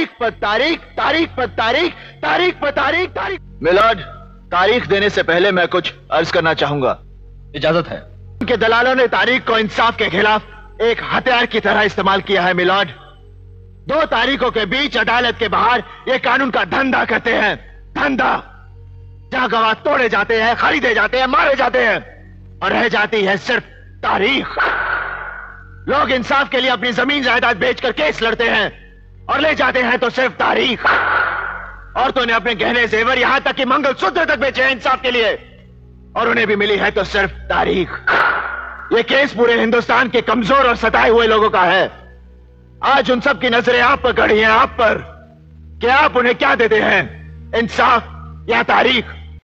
तारीख पर तारीख, तारीख पर तारीख, तारीख पर तारीख, तारीख। मिलॉर्ड, तारीख देने से पहले मैं कुछ अर्ज करना चाहूंगा। इजाजत है। उनके दलालों ने तारीख को इंसाफ के खिलाफ एक हथियार की तरह इस्तेमाल किया है मिलॉर्ड। 2 तारीखों के बीच अदालत के बाहर ये कानून का धंधा करते हैं, धंधा, जहां गवाह तोड़े जाते हैं, खरीदे जाते हैं, मारे जाते हैं, और रह जाती है सिर्फ तारीख। लोग इंसाफ के लिए अपनी जमीन जायदाद बेचकर केस लड़ते हैं और ले जाते हैं तो सिर्फ तारीख। औरतों ने अपने गहने जेवर यहां तक कि मंगलसूत्र तक बेचे हैं इंसाफ के लिए, और उन्हें भी मिली है तो सिर्फ तारीख। यह केस पूरे हिंदुस्तान के कमजोर और सताए हुए लोगों का है। आज उन सब की नजरें आप पर गड़ी हैं, आप पर, कि आप उन्हें क्या देते हैं, इंसाफ या तारीख?